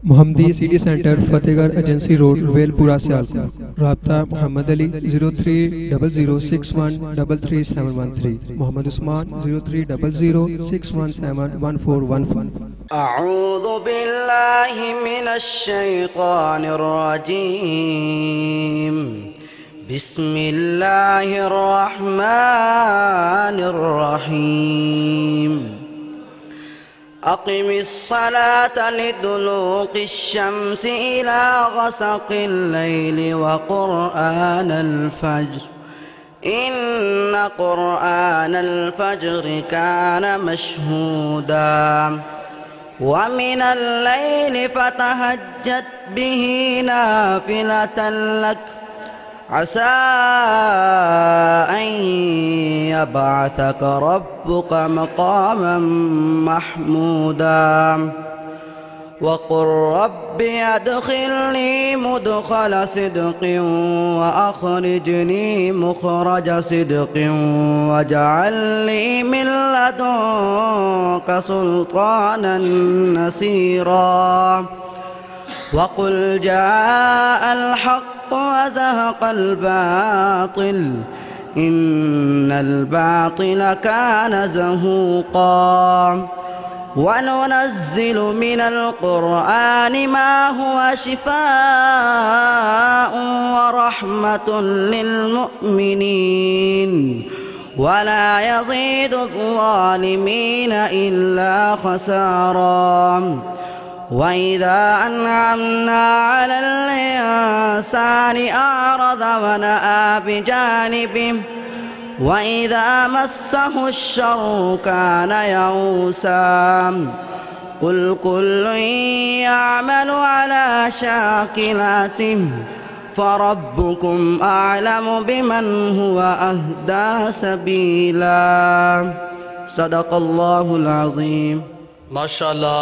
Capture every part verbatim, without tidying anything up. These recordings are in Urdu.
मोहम्मदी city centre Fatehgarh agency road Welpura Sialkot. राब्ता Mohammad Ali zero three double zero six one double three seven one three, Mohammad Usman zero three double zero six one seven one four one one. अऊज़ु बिल्लाहि मिनश शैतानिर रजीम। बिस्मिल्लाहिर रहमानिर रहीम। अक़िमिस सलाता लिदुलूक़िश शम्सि इला ग़सक़िल लैलि व क़ुरआनल फ़ज्र इन्न क़ुरआनल फ़ज्रि कान मशहूदा व मिनल लैलि फ़तहज्जद बिही नाफ़िलतन लक असा अन यबअसक रब्बुक मक़ामन महमूदा वक़ुल रब्बि अदख़िलनी मुदख़ल सिद्क़िन व अख़रिजनी मुख़रज सिद्क़िन वजअल ली मिन लदुनक सुल्तानन नसीरा वक़ुल जाअल हक़्क़ु वज़हक़ल बातिल इन्नल बातिल कान ज़हूक़ा वनुनज़्ज़िलु मिनल क़ुरआनि मा हुवा शिफ़ाअun व रहमतुन लिल मुअ्मिनीन वला यज़ीदु ज़्ज़ालिमीन इल्ला ख़सारा। वइज़ा अनअमना अलल इंसानि अअरज़ वनअा बिजानिबिहि वइज़ा मस्सहु श्शर्रु कान यऊसा। कुल कुल्लुन यअमलु अला शाकिलतिहि फरब्बुकुम अअलमु बिमन हुवा अहदा सबीला। सदक़ल्लाहुल अज़ीम। माशाअल्लाह।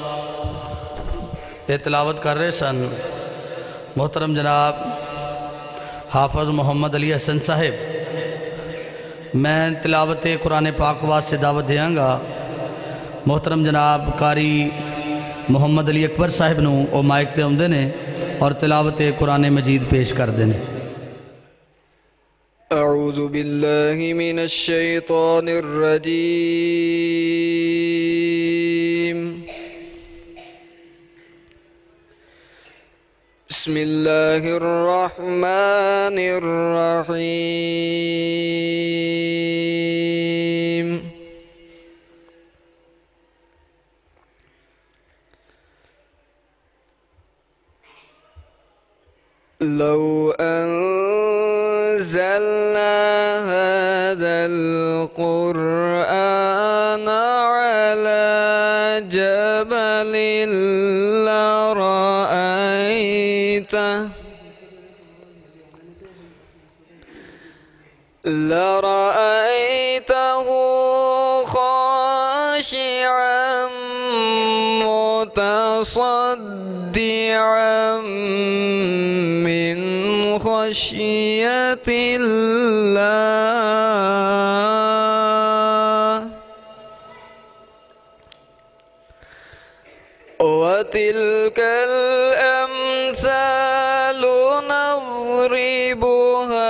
ये तिलावत कर रहे सन मोहतरम जनाब हाफिज़ मोहम्मद अली हसन साहिब। मैं तिलावत कुरान पाक वास्ते दावत देंगा मोहतरम जनाब कारी मोहम्मद अली अकबर साहिब नूं ओ माइक ते आउंदे ने और तिलावत कुरान मजीद पेश करते हैं। अऊज़ु बिल्लाहि मिनश शैतानिर रजीम। बिस्मिल्लाहिर रहमानिर रहीम। लौ अंज़लना हाज़ल क़ुरआन अला जबलिन लरअयतहु ख़ाशिअन मुतसद्दिअन मिन ख़श्यतिल्लाह व तिल्कल अम्सालु नज़रिबुहा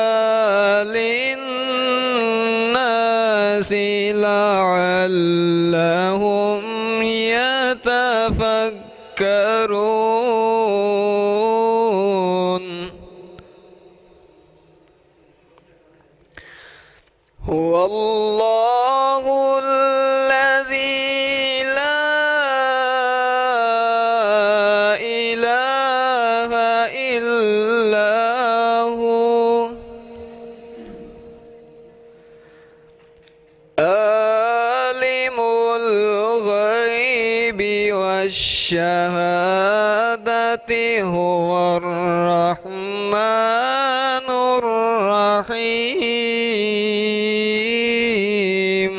लिन्नासि लअल्लहुम यतफक्करून। हुवल्लाहु अल्लज़ी ला इलाहा इल्ला हु आलिमुल ग़ैबि वश्शहादति हुवर रहमानुर रहीम।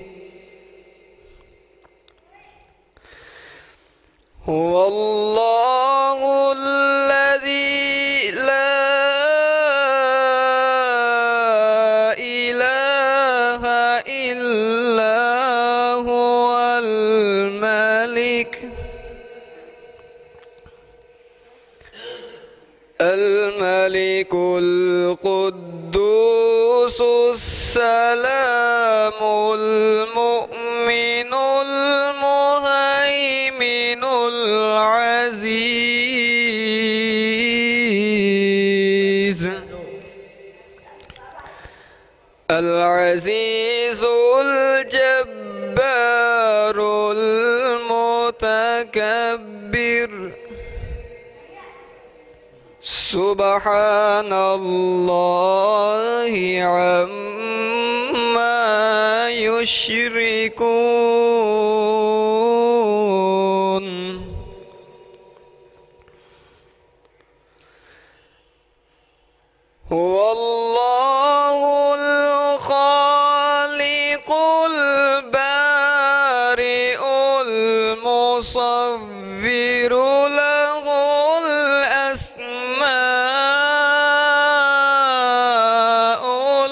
हुवल्लाहु अल्लज़ी ला इलाहा इल्ला हुवल मलिक الملك القدوس السلام المؤمن المهيمن العزيز العزيز الجبار المتكبر سبحان الله عما يشركون هو الله الخالق البارئ المصور له الأسماء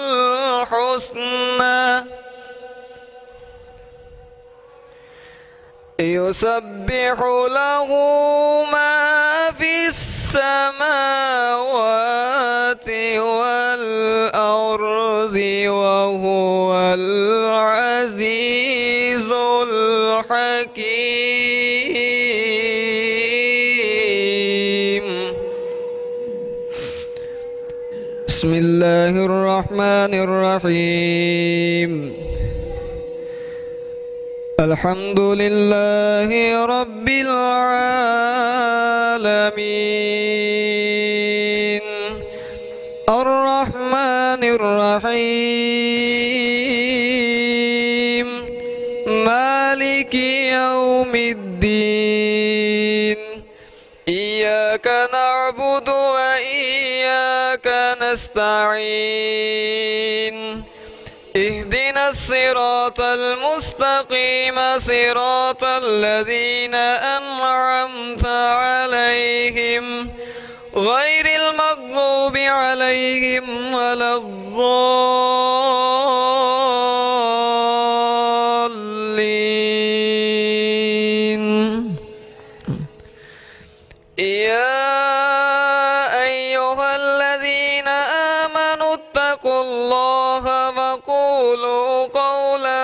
الحسنى يسبح له ما في السماوات والأرض وهو العزيز الحكيم بسم الله الرحمن الرحيم الحمد لله رب العالمين الرحمن الرحيم مالك يوم الدين إياك نعبد وإياك نستعين اهدنا الصراط المستقيم صراط الذين أنعمت عليهم غير المغضوب عليهم ولا الضالين يا أيها الذين آمنوا اتقوا الله وقولوا قولا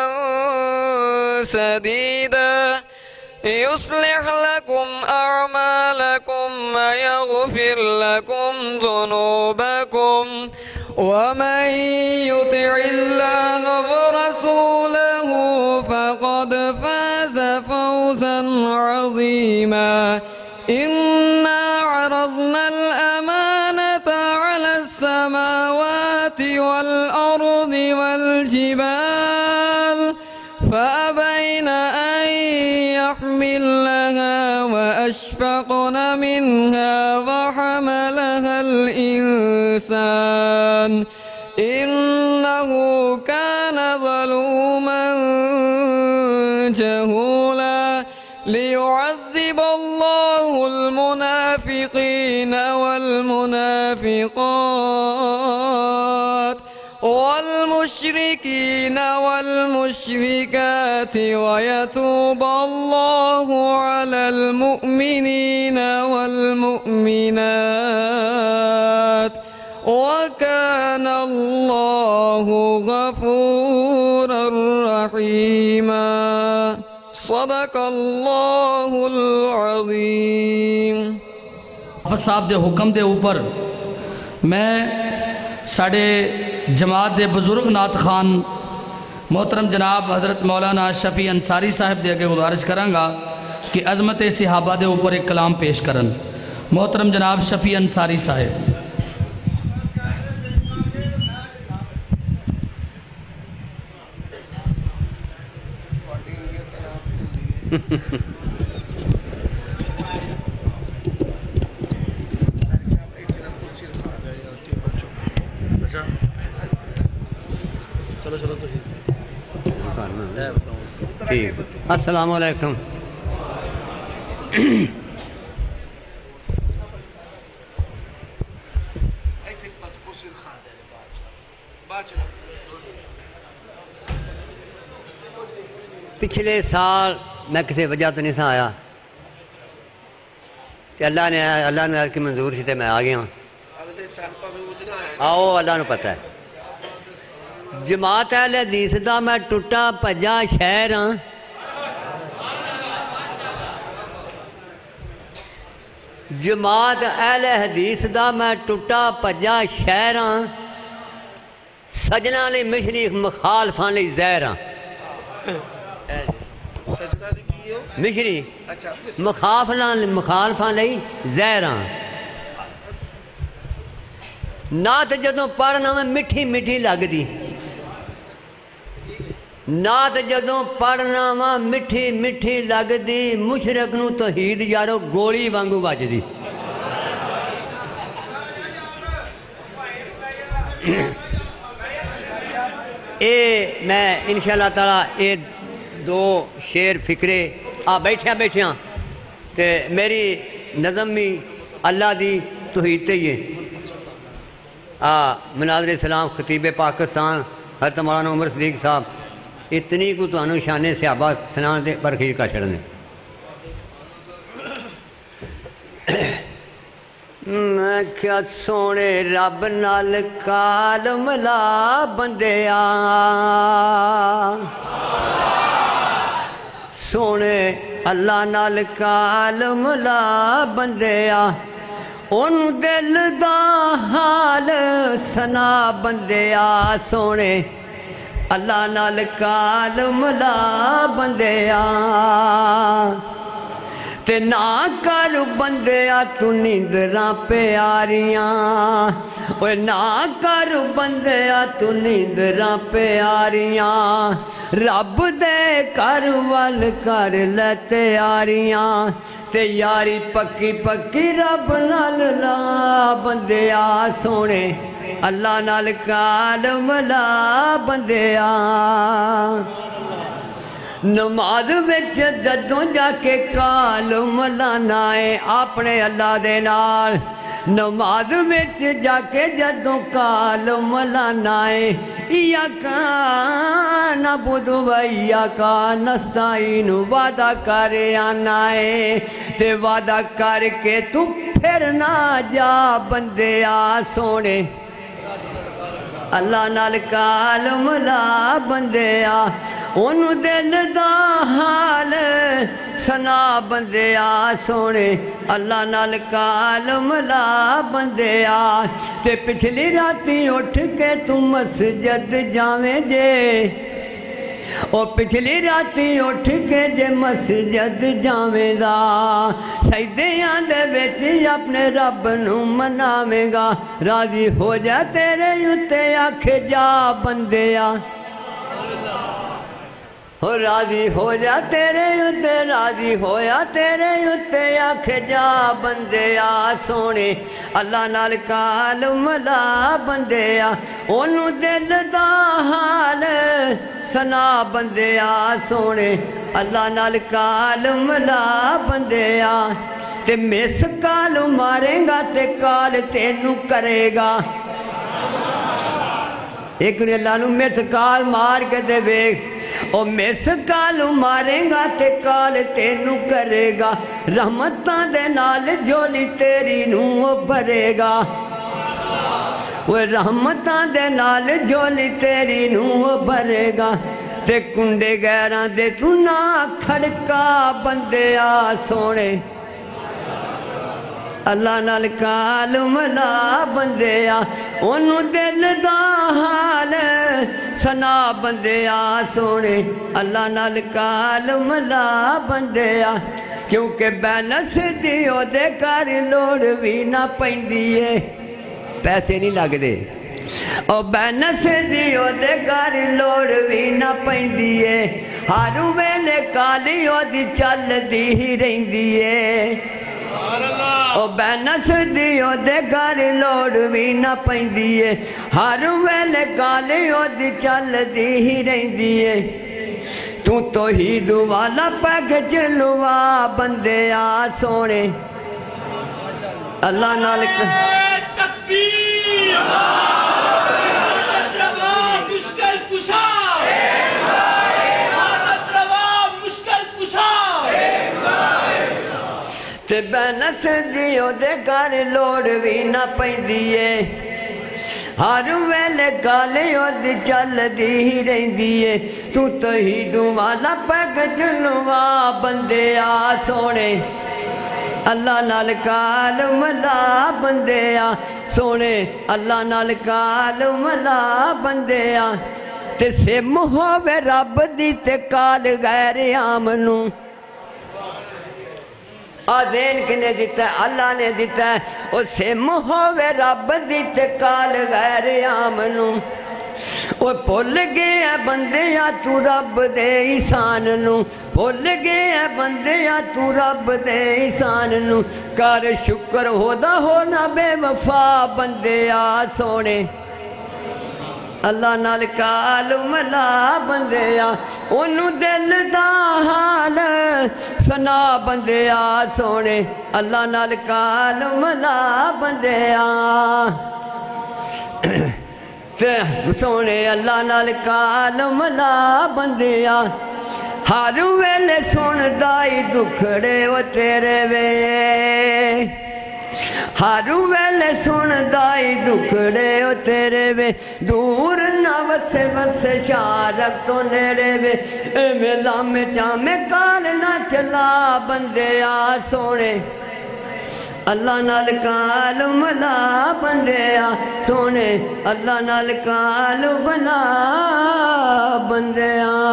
سديدا يصلح لكم أعمالكم ويغفر لكم ذنوبكم ومن يطع الله ورسوله فقد فاز فوزا عظيما إنا عرضنا الأمانة على السماوات والأرض والجبال فأبين أن يحملنها وأشفقن منها وحملها الإنسان إنه كان ظلوما جهولا ليعذب الله المنافقين والمنافقات والمشركين والمشركات ويتوب الله على المؤمنين والمؤمنات وكان الله غفورا رحيما صدق الله العظيم हाफिज़ साहब दे हुक्म दे ऊपर मैं साढ़े जमात दे बुजुर्ग नात खान मोहतरम जनाब हज़रत मौलाना शफ़ी अंसारी साहब दे अगे गुजारिश करांगा कि अज़मत सहाबा दे ऊपर एक कलाम पेश करन। मोहतरम जनाब शफ़ी अंसारी साहब। चलो चलो तो ठीक अस्सलाम वालेकुम। पिछले साल मैं किसी वजह तो नहीं सा आया, अल्लाह ने अल्लाह ने की मंजूर थी तो मैं आ गया। آؤ اللہ نو پتہ ہے جماعت اہل حدیث دا میں ٹوٹا پجا شہر ہاں جماعت اہل حدیث دا میں ٹوٹا پجا شہر ہاں سجنہ لی مشری مخالفاں لی زہر ہاں مشری مخالفاں لی زہر ہاں نات جدوں پڑھنا میں مٹھی مٹھی لگ دی نات جدوں پڑھنا میں مٹھی مٹھی لگ دی مشرق نو توحید یارو گولی وانگو بج دی اے میں انشاءاللہ تعالی اے دو شیر فکرے آ بیٹھیاں بیٹھیاں تے میری نظم بھی اللہ دی توحید تے ہی ہے آ مناظر اسلام خطیب پاکستان حضرت مولانا عمر صدیق صاحب اتنی کو تو انو شانے صحابہ سنان دے پر خیر کا چھڑنے میں کیا سونے رب نال کال ملا بندیا سونے اللہ نال کال ملا بندیا ان دل دا حال سنا بندیا سونے اللہ نال کال ملا بندیا تے نا کر بندیا تو نیندراں پیاریاں اوے نا کر بندیا تو نیندراں پیاریاں رب دے کر ول کر لے تیاریاں تے یاری پکی پکی رب نال لا بندیا سونے اللہ نال کال ملا بندیا نماز وچ جدوں جا کے کال ملانا ہے اپنے اللہ دے نال نماز وچ جا کے جدوں کال ملانا ہے یا کا نعبد و یا کا نستعین وعدہ کر آنا ہے تے وعدہ کر کے تو پھر نہ جا بندیا سونے اللہ نال کال ملا بندیا انہوں دل دا حال سنا بندیا سونے اللہ نال کال ملا بندیا تے پچھلی راتی اٹھ کے تم مسجد جاویں جے او پچھلی راتی اٹھ کے جے مسجد جاویں دا سجدیاں دے وچ اپنے رب نو مناویں گا راضی ہو جا تیرے اُتے آکھ جا بندیا ہو راضی ہو جا تیرے اُتے راضی ہویا تیرے اُتے آکھ جا بندیا سونے اللہ نال کال ملا بندیا انہوں دل دا حال سنا بندیا سونے اللہ نال کال ملا بندیا تے مس کال مارے گا تے کال تینوں کرے گا ایک نے اللہ نو مس کال مار کے دے بیگ او مس کال مارے گا تے کال تینوں کرے گا رحمتاں دے نال جولی تیری نو بھرے گا وہ رحمتاں دے نال جولی تیری نو بھرے گا تے کنڈے غیراں دے تو نہ کھڑکا بندیا سونے اللہ نال کال ملا بندیا انہوں دل دا حال سنا بندیا سونے اللہ نال کال ملا بندیا کیونکہ بیلنس دیو دے کر لوڑ بھی نہ پیندیے پیسے نہیں لگ دے او بیلنس دیو دے کر لوڑ بھی نہ پیندیے ہر ویلے کالی او دی چل دی ہی رہندیے او بیلنس دیو دے کر لوڑ بھی نہ پیندیے ہر ویلے کالی او دی چل دی ہی رہندیے تو توحید والا پیگ چلوا بندیا سونے اللہ نال تکبیر عادت روا مشکل کشا عادت روا مشکل کشا تے بین नस दियो दे घर लोड़ भी ना पैंदी है हर वेले गल ओदी चलदी ही रहिंदी है तू तहीदू वाला पैग जुलवा बंदे आ सोने अल्लाह नाल काल मला बंदे आ सोने अल्लाह नाल काल मला बंदे आ ते सिम होवे रब दी ते काल गैर आमनू आदेन किने दिता है अल्लाह ने दिता है ओ सिम होवे रब दी ते काल गैर आमनू ओ भुल गया बंदिया तू रब दे इंसान नू भुल गया बंदिया तू रब दे इंसान नू कर शुक्र होदा होना बेवफा बंदिया सोने अल्लाह नाल काल मला बंदिया ओनू दिल दा हाल सना बंदिया सोने अल्लाह नाल काल मला बंदिया ते सोने अल्लाह नाल काल मला बंदिया हर वेले सुनदा ई दुखड़े ओ तेरे वे हर वेले सुनदा ई दुखड़े ओ तेरे वे दूर ना वसे वसे शारक तो नेड़े वे मेला में चामे काल ना चला बंदे आ सोने अल्लाह नाल काल मला बंदे आ सोने अल्लाह नाल काल बना बंदे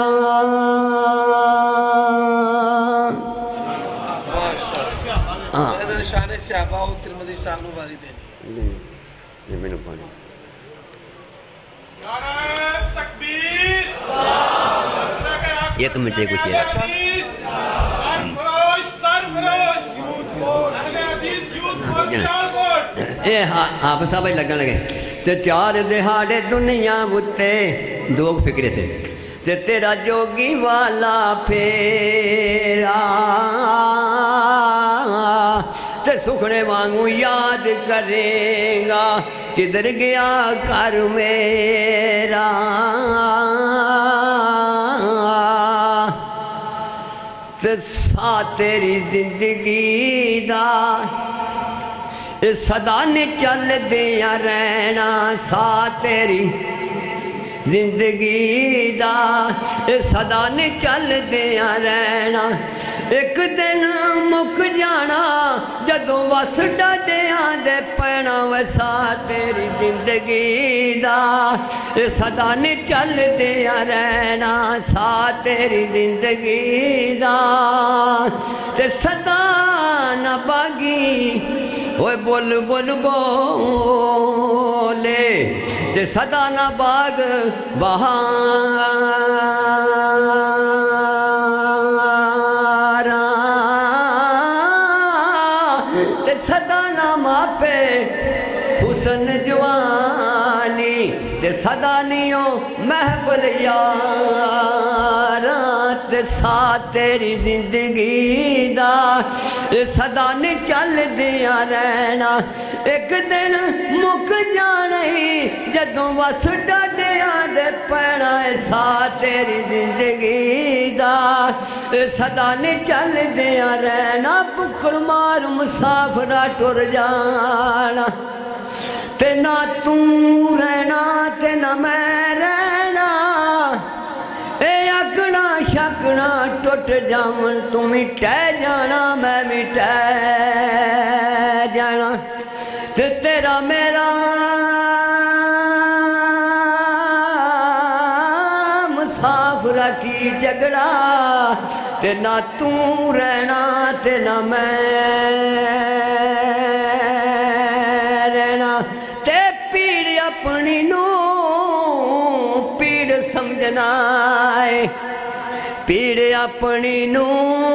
आ शाने से आबा और तिरमजी साहब वारी देनी ये मैंने पानी नारे तकबीर एक मिनट कुछ है सरफरोश सरफरोश अहले हदीस यूथ मोर्चा ए हां आप सब लगन लगे ते चार दिहाड़े दुनिया उत्ते दो फिक्रे थे ते तेरा जोगी वाला फेरा ते सुखने वांगू याद करेगा किधर गया घर मेरा ते सा तेरी जिंदगी दा सदा ने चल दिया रहना सा तेरी जिंदगी दा सदा ने चल दिया रहना एक दिन मुक जाना जदों वस डाडिया दे पैना वसा तेरी जिंदगी दा सदा ने चल दिया रहना सा तेरी जिंदगी दा ते सदा न बागी ओए बोल बोल बोले ते सदा ना बाग बहारा ते सदा ना मापे हुसन जवानी ते सदा नियो महफल यारा ते सा तेरी जिंदगी दा सदा ने चल दिया रहना एक दिन मुक जाना ही जदों वस डाडिया दे पैना सा तेरी जिंदगी दा सदा ने चल दिया रहना पुक्कर मार मुसाफरा टुर जाना ते ना तू रहना ते ना मैं रहना ए अगना शकना टुट जावन तू मिटै जाना मैं मिटै जाना ते तेरा मेरा मुसाफरा की झगड़ा ते ना तू रहना ते ना मैं रहना ते पीड़ अपनी नू पीड़ समझना है पीड़ अपनी नू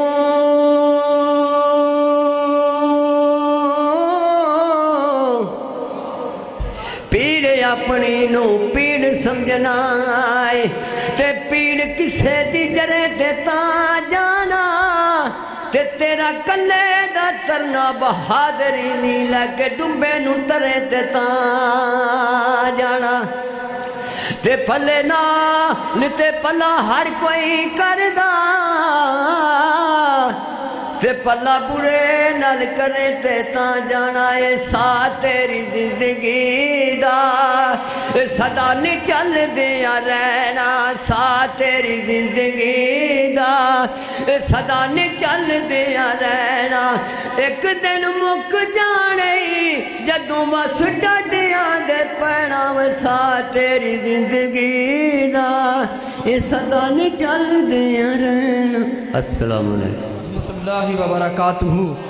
पीड़ अपनी नू पीड़ समझना है ते पीड़ किसे दी जरे ते ता जाना ते तेरा कल्ले दा तरना बहादरी नी लगे डुंबे नू तरे ते ता जाना ते पले ना लिते पला हर कोई करदा تے پلا برے نال کرے تے تاں جانا اے ساتھ تیری زندگی دا صدا نہیں چل دیا رہنا ساتھ تیری زندگی دا صدا نہیں چل دیا رہنا ایک دن مک جانے جدوں بس ڈڈیاں دے پینا ساتھ تیری زندگی دا اے صدا نہیں چل دیا رہنا السلام علیکم اللہ وبرکاتہ۔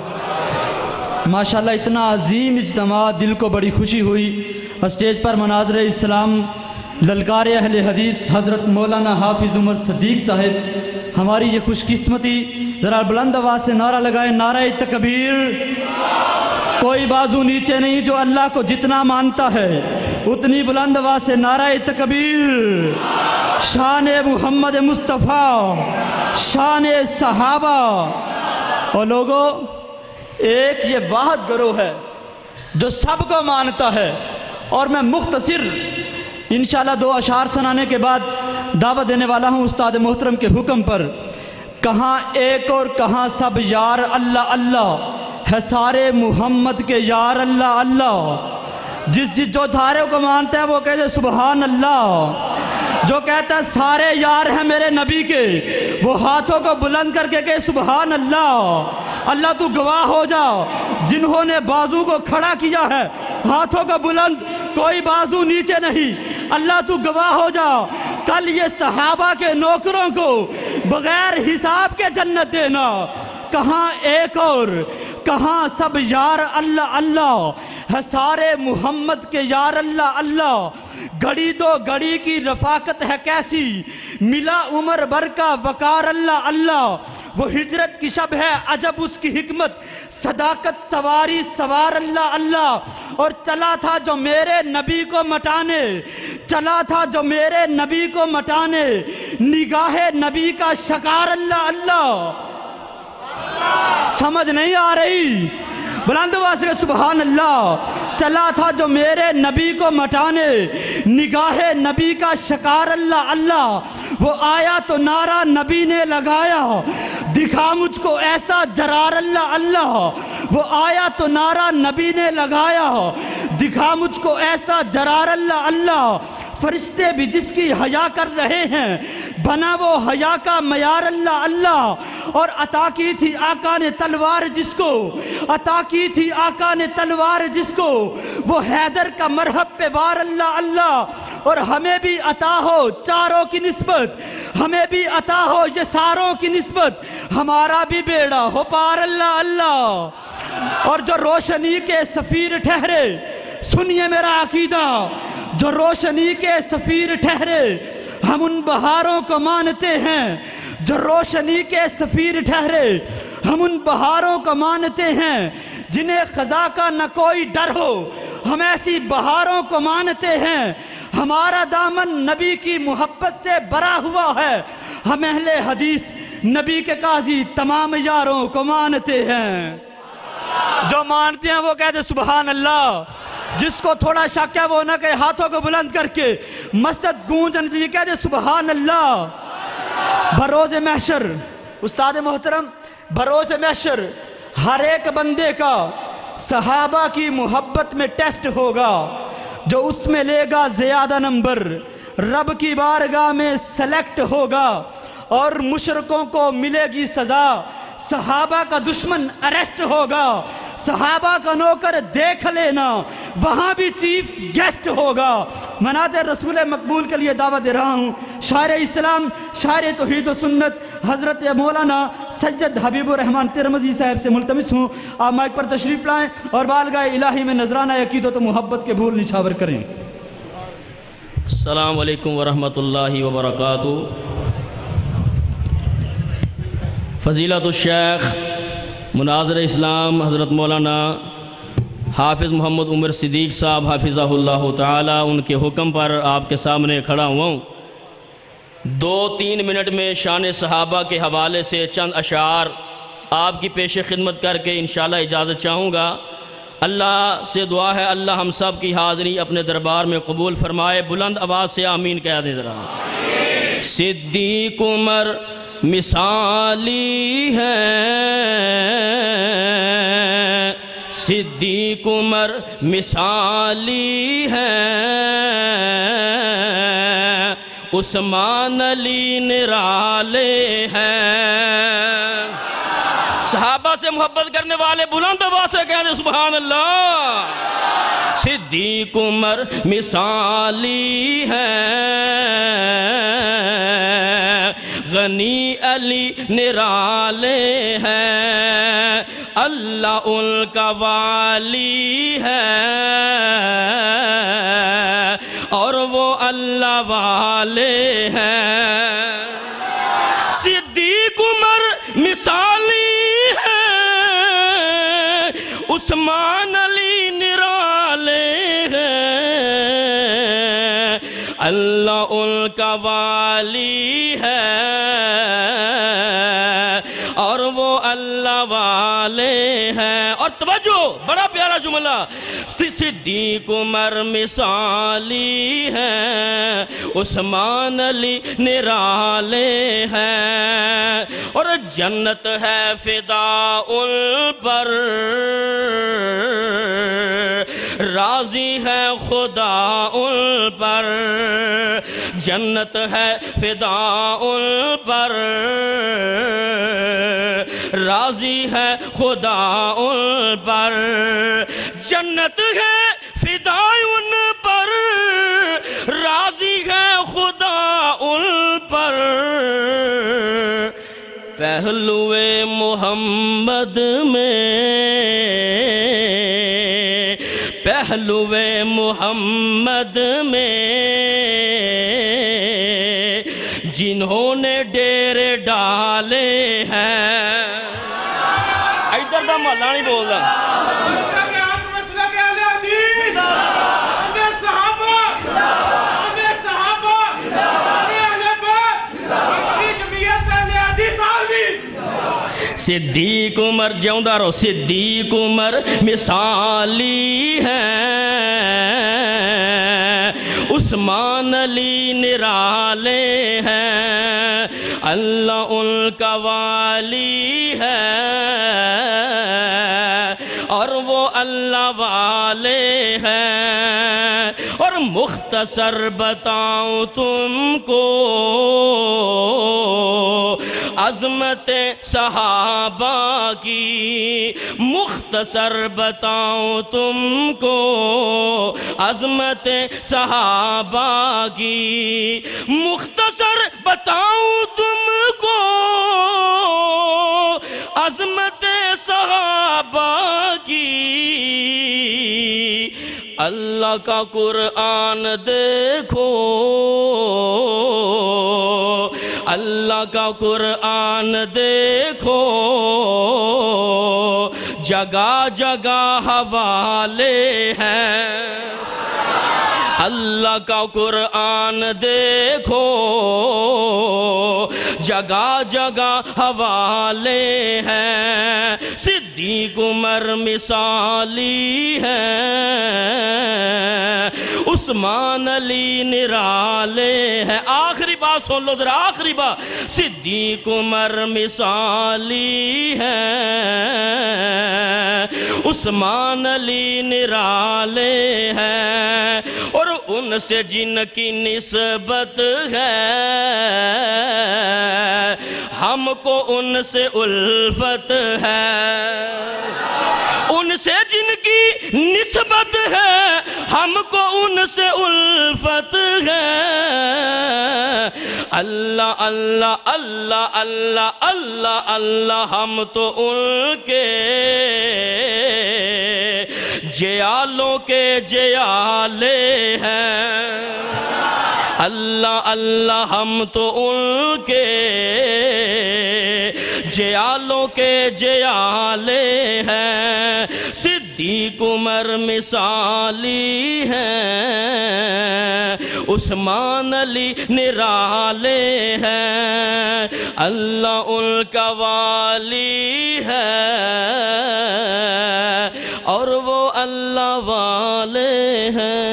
ماشاءاللہ اتنا عظیم اجتماع، دل کو بڑی خوشی ہوئی۔ اسٹیج پر مناظر اسلام للکار اہل حدیث حضرت مولانا حافظ عمر صدیق صاحب، ہماری یہ خوش قسمتی، ذرا بلند آواز سے نعرہ لگائے، نعرہ تکبیر۔ کوئی بازو نیچے نہیں، جو اللہ کو جتنا مانتا ہے اتنی بلند آواز سے نعرہ تکبیر۔ شان محمد مصطفیٰ، شان صحابہ۔ اور لوگوں، ایک یہ واحد گروہ ہے جو سب کو مانتا ہے، اور میں مختصر انشاءاللہ دو اشعار سنانے کے بعد دعوت دینے والا ہوں استاد محترم کے حکم پر۔ کہاں ایک اور کہاں سب یار اللہ اللہ ہے سارے محمد کے یار اللہ اللہ۔ جس جس جو سارے کو مانتا ہے وہ کہتے سبحان اللہ، جو کہتا ہے سارے یار ہیں میرے نبی کے وہ ہاتھوں کو بلند کر کے کہے سبحان اللہ۔ اللہ تو گواہ ہو جا، جنہوں نے بازو کو کھڑا کیا ہے ہاتھوں کو بلند، کوئی بازو نیچے نہیں۔ اللہ تو گواہ ہو جا، کل یہ صحابہ کے نوکروں کو بغیر حساب کے جنت دینا۔ کہاں ایک اور کہاں سب یار اللہ اللہ ہے سارے محمد کے یار اللہ اللہ۔ گھڑی دو گھڑی کی رفاقت ہے کیسی، ملا عمر بھر کا وقار اللہ اللہ۔ وہ ہجرت کی شب ہے عجب اس کی حکمت، صداقت سواری سوار اللہ اللہ۔ اور چلا تھا جو میرے نبی کو مٹانے، چلا تھا جو میرے نبی کو مٹانے، نگاہ نبی کا شکار اللہ اللہ۔ سمجھ نہیں آ رہی؟ بلند آواز سے سبحان اللہ۔ چلا تھا جو میرے نبی کو مٹانے، نگاہ نبی کا شکار اللہ اللہ۔ وہ آیا تو نعرہ نبی نے لگایا، دکھا مجھ کو ایسا جرار اللہ اللہ۔ وہ آیا تو نعرہ نبی نے لگایا، دکھا مجھ کو ایسا جرار اللہ اللہ۔ فرشتے بھی جس کی حیا کر رہے ہیں، بنا وہ حیا کا معیار اللہ اللہ۔ اور عطا کی تھی آقا نے تلوار جس کو، عطا کی تھی آقا نے تلوار جس کو، وہ حیدر کا مرحب پہ وار اللہ اللہ۔ اور ہمیں بھی عطا ہو چاروں کی نسبت، ہمیں بھی عطا ہو یہ ساروں کی نسبت، ہمارا بھی بیڑا ہو پار اللہ اللہ۔ اور جو روشنی کے سفیر ٹھہرے، سنیے میرا عقیدہ، جو روشنی کے سفیر ٹھہرے ہم ان بہاروں کو مانتے ہیں، جو روشنی کے سفیر ٹھہرے ہم ان بہاروں کو مانتے ہیں، جنہیں خزاں کا نہ کوئی ڈر ہو ہم ایسی بہاروں کو مانتے ہیں۔ ہمارا دامن نبی کی محبت سے بھرا ہوا ہے، ہم اہل حدیث نبی کے قاضی تمام یاروں کو مانتے ہیں۔ جو مانتے ہیں وہ کہتے سبحان اللہ۔ جس کو تھوڑا شک ہے وہ نہ کہے ہاتھوں کو بلند کر کے مسجد گونجن یہ کہتے سبحان اللہ۔ بروز محشر استاد محترم، بروز محشر ہر ایک بندے کا صحابہ کی محبت میں ٹیسٹ ہوگا، جو اس میں لے گا زیادہ نمبر رب کی بارگاہ میں سلیکٹ ہوگا، اور مشرکوں کو ملے گی سزا، صحابہ کا دشمن اریسٹ ہوگا، صحابہ کا نوکر دیکھ لینا وہاں بھی چیف گیسٹ ہوگا۔ مناد رسول مقبول کے لیے دعوت دے رہا ہوں، شاعر اسلام، شاعر توحید و سنت حضرت مولانا سید حبیب الرحمن ترمذی صاحب سے ملتمس ہوں آپ مائک پر تشریف لائیں اور بالگاہ الہی میں نذرانہ عقیدت و محبت کے بھول نچھاور کریں۔ السلام علیکم ورحمۃ اللہ وبرکاتہ۔ فضیلت الشیخ مناظر اسلام حضرت مولانا حافظ محمد عمر صدیق صاحب حافظہ اللہ تعالی، ان کے حکم پر آپ کے سامنے کھڑا ہوا ہوں۔ دو تین منٹ میں شان صحابہ کے حوالے سے چند اشعار آپ کی پیش خدمت کر کے انشاءاللہ اجازت چاہوں گا۔ اللہ سے دعا ہے اللہ ہم سب کی حاضری اپنے دربار میں قبول فرمائے۔ بلند آواز سے آمین کہہ دیں ذرا۔ صدیق عمر مثالی ہیں، صدیق عمر مثالی ہیں، عثمان علی نرالے ہیں۔ صحابہ سے محبت کرنے والے بلند آواز سے کہہ دیں سبحان اللہ۔ صدیق عمر مثالی ہیں، غنی علی نرالے ہیں، اللہ ان کا والی ہے اور وہ اللہ والے ہیں۔ صدیق عمر مثالی ہے، عثمان علی نرالے ہیں، اللہ ان کا والی ہے اور وہ اللہ والے ہیں۔ اور توجہ، بڑا پیارا جملہ، صدیق عمر مثالی ہیں، عثمان علی نرالے ہیں، اور جنت ہے فدا ان پر، راضی ہے خدا ان پر، جنت ہے فدا ان پر، راضی ہے خدا ان پر، جنت ہے فدا ان پر، راضی ہے خدا ان پر، پہلوے محمد میں، پہلوے محمد میں، جنہوں نے ڈیرے ڈالے ہیں۔ ادھر دا محلہ نہیں بول رہا۔ صدیق عمر جیوندہ رہو، صدیق عمر مثالی ہیں، عثمان علی نرالے ہیں، اللہ ان کا والی ہے اور وہ اللہ والے ہیں۔ اور مختصر بتاؤں تم کو عظمت صحابہ کی، مختصر بتاؤں تم کو عظمت صحابہ کی، مختصر بتاؤں تم کو عظمت صحابہ کی۔ اللہ کا قرآن دیکھو، اللہ کا قرآن دیکھو، جگہ جگہ حوالے ہیں۔ اللہ کا قرآن دیکھو، جگہ جگہ حوالے ہیں۔ صدیق عمر مثالی ہیں، عثمان علی نرالے ہیں۔ آخری بات سن لو ذرا، آخری بات، صدیق عمر مثالی ہیں، عثمان علی نرالے ہیں، اور ان سے جن کی نسبت ہے ہم کو ان سے الفت ہے، ان سے جن کی نسبت ہے ہم کو ان سے الفت ہے۔ اللہ اللہ اللہ اللہ اللہ اللہ، ہم تو ان کے جیالوں کے جیالے ہیں۔ اللہ اللہ، ہم تو ان کے جیالوں کے جیالے ہیں۔ صدیق عمر مثالی ہیں، عثمان علی نرالے ہیں، اللہ ان کا والی ہے اور وہ اللہ والے ہیں۔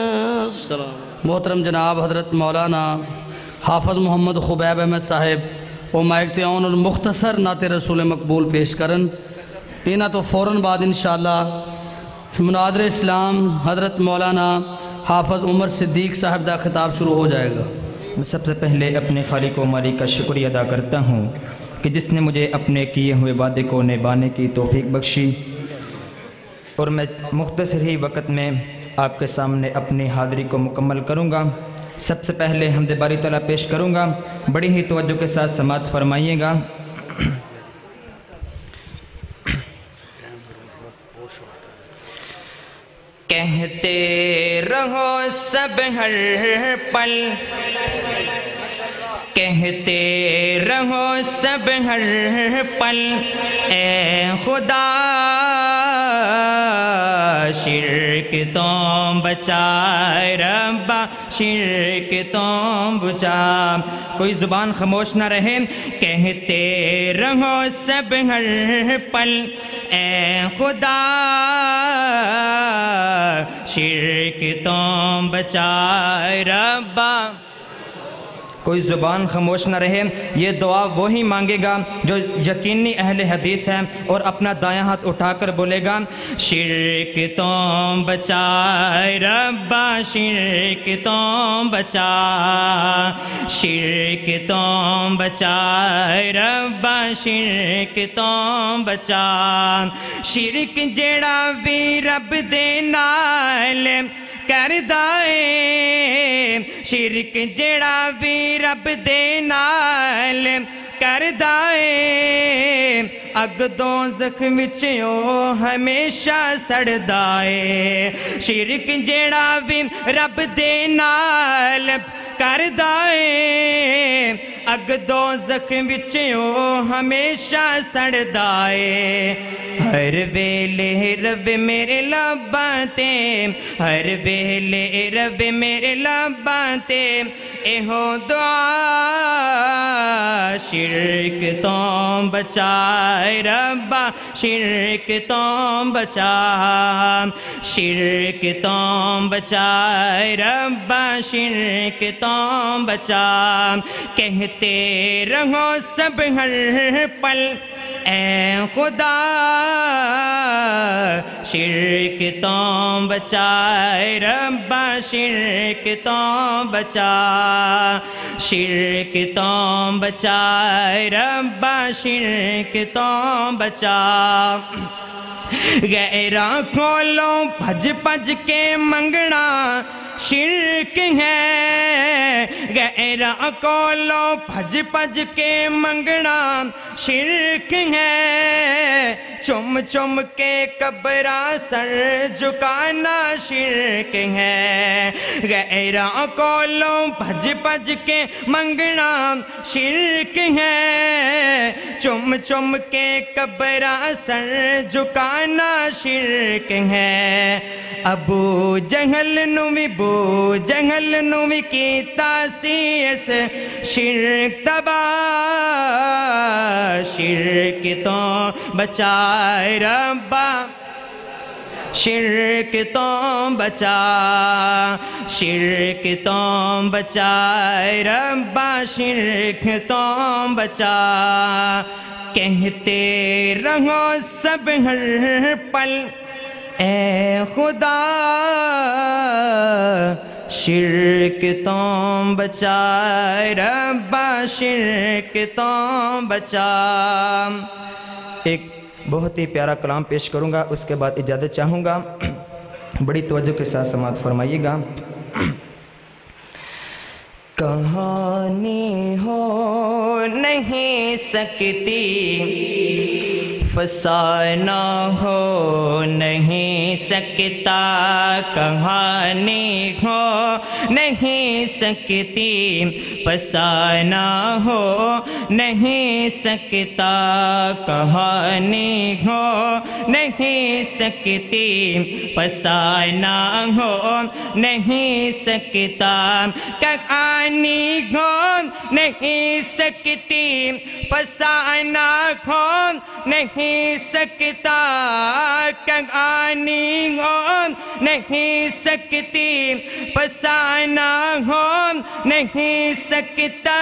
السلام۔ محترم جناب حضرت مولانا حافظ محمد خبیب احمد صاحب وہ مائک تے آن اور مختصر نعت رسول مقبول پیش کرن اینا تو فوراً بعد انشاءاللہ مناظر اسلام حضرت مولانا حافظ عمر صدیق صاحب دا خطاب شروع ہو جائے گا۔ میں سب سے پہلے اپنے خالق و مالک کا شکریہ ادا کرتا ہوں کہ جس نے مجھے اپنے کیے ہوئے وعدے کو نبھانے کی توفیق بخشی، اور میں مختصر ہی وقت میں آپ کے سامنے اپنی حاضری کو مکمل کروں گا۔ سب سے پہلے حمد باری تعالیٰ پیش کروں گا، بڑی ہی توجہ کے ساتھ سماعت فرمائیے گا۔ کہتے رہو سب ہر پل، کہتے رہو سب ہر پل اے خدا شرک تو بچائے ربا، شرک تو بچا۔ کوئی زبان خاموش نہ رہے۔ کہتے رہو سب ہر پل اے خدا شرک تو بچائے ربا۔ کوئی زبان خاموش نہ رہے۔ یہ دعا وہی مانگے گا جو یقینی اہل حدیث ہے اور اپنا دایاں ہاتھ اٹھا کر بولے گا شرک تو بچائے ربا، شرک تو بچا، شرک تو بچائے ربا، شرک تو بچا۔ شرک جڑا بھی رب دے نال کردا اے، شرک جڑا بھی رب دے نال کردا اے، اگ دوزخ وچ او ہمیشہ سڑدا اے۔ شرک جڑا بھی رب دے نال کردا اے، اگ دوزخ وچ او ہمیشہ سڑدا اے۔ ہر ویلے رب میرے لباں تے، ہر ویلے رب میرے لباں تے ایہو دعا شرک تو بچائے ربا، شرک تو بچا، شرک تو بچائے ربا، شرک تو بچا۔ کہتے رہو سب ہر پل اے خدا شرک تو بچائے ربا، شرک تو بچا، شرک تو بچائے ربا، شرک تو بچا۔ غیراں کولوں بھج بھج کے منگنا شرک ہے، غیراں کولوں بھج بھج کے منگنا شرک ہے، چم چم کے قبراں سر جھکانا شرک ہے۔ غیراں کولوں بھج بھج کے منگنا شرک ہے، چم چم کے قبراں سر جھکانا شرک ہے۔ ابو جہل نو بھی ابو جہل نو بھی کیتا سی اس شرک تباہ، شرک تو بچائے ربا، شرک تو بچا، شرک تو بچائے ربا، شرک تو بچا۔ کہتے رہو سب ہر پل اے خدا شرک تو بچائے ربا، شرک تو بچا۔ ایک بہت ہی پیارا کلام پیش کروں گا، اس کے بعد اجازت چاہوں گا، بڑی توجہ کے ساتھ سماعت فرمائیے گا۔ کہانی ہو نہیں سکتی فسانہ ہو نہیں سکتا، کہانی ہو نہیں سکتی فسانہ ہو نہیں سکتا، کہانی ہو نہیں سکتی فسانہ ہو نہیں سکتا، کہانی ہو نہیں سکتی فسانہ ہو نہیں سکتا، کہانی ہو نہیں سکتی فسانہ یارانہ ہو نہیں سکتا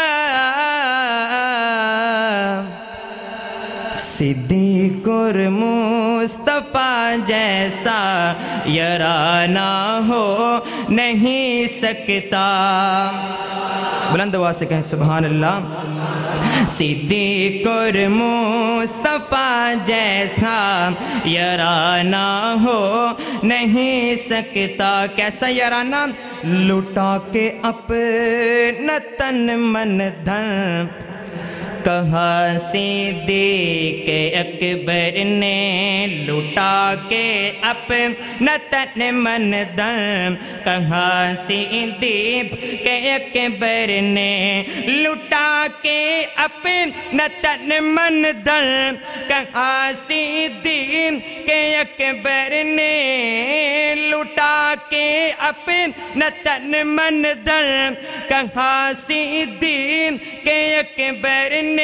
صدیق اور مصطفیٰ جیسا یارانہ ہو نہیں سکتا. بلند آواز سے کہیں سبحان اللہ. صدیق اور مصطفیٰ جیسا یارانہ ہو نہیں سکتا. کیسا یارانہ؟ لٹا کے اپنا تن من دھن کہا صدیق اکبر نے لٹا کے اپنا تن من دھن کہا صدیق اکبر نے لٹا کے اپنا تن من دھن کہا صدیق اکبر نے لٹا کے اپنا تن من دھن کہا صدیق اکبر نے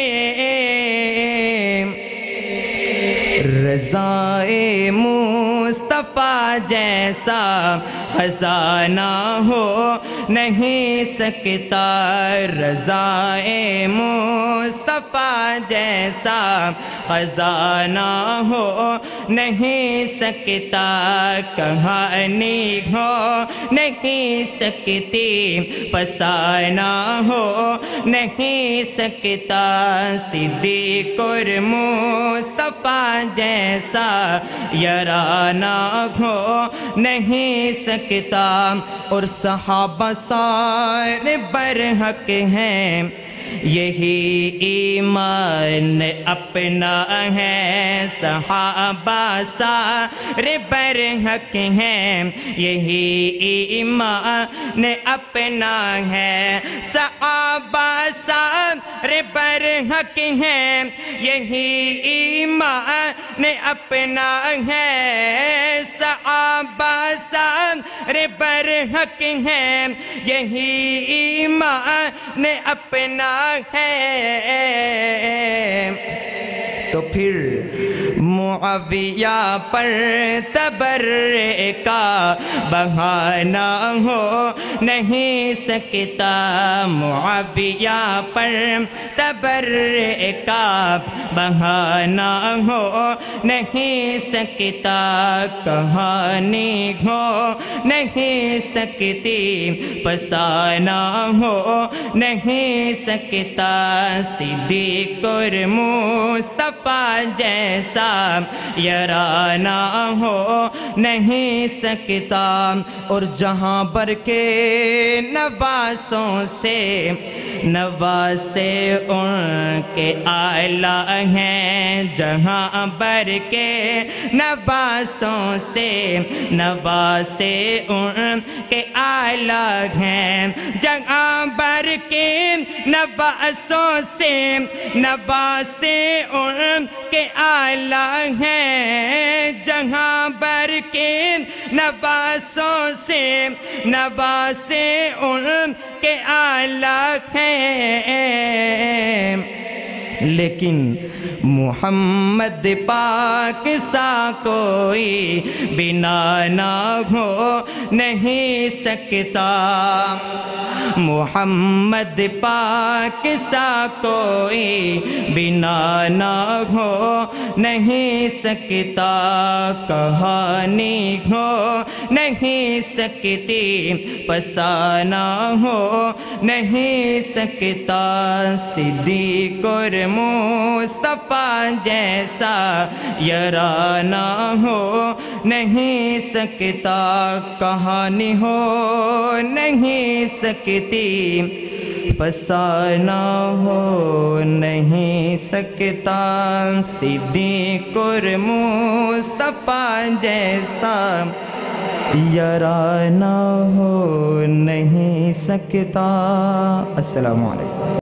رضائے مصطفیٰ جیسا خزانہ ہو نہیں سکتا. رضائے مصطفیٰ جیسا خزانہ ہو نہیں سکتا. کہانی ہو نہیں سکتی فسانہ ہو نہیں سکتا. صدیق اور مصطفیٰ جیسا یارانہ ہو نہیں سکتا. اور صحابہ سارے برحق ہیں یہی ایمان اپنا ہے. صحابہ سارے برحق ہیں یہی ایمان اپنا ہے. صحابہ سارے برحق ہیں یہی ایمان اپنا ہے. صحابہ سارے برحق ہیں یہی ایمان اپنا ہے. تو پھر معاویہ پر تبرئے کا بہانہ ہو نہیں سکتا. معاویہ پر تبرئے کا بہانہ ہو نہیں سکتا. کہانی ہو نہیں سکتی فسانہ ہو نہیں سکتا. صدیق اور مصطفیٰ جیسا یارانہ ہو نہیں سکتا. اور جہاں بر کے نواسوں سے نواسے ان کے اعلیٰ ہیں. جہاں بر کے نواسوں سے نواسے ان کے اعلیٰ ہیں. جہاں بر کے نواسوں سے نواسے ان کے اعلیٰ ہیں. جہاں بر کے نواسوں سے نواسے ان کے اعلیٰ ہیں. لیکن محمد پاک سا کوئی بنا نہ ہو نہیں سکتا. محمد پاک سا کوئی بنا نہ ہو نہیں سکتا. کہانی ہو نہیں سکتی فسانہ ہو نہیں سکتا. صدیق اور مصطفیٰ جیسا یارانہ ہو نہیں سکتا. کہانی ہو نہیں سکتی فسانہ ہو نہیں سکتا. صدیق اور مصطفیٰ جیسا یارانہ ہو نہیں سکتا. السلام علیکم.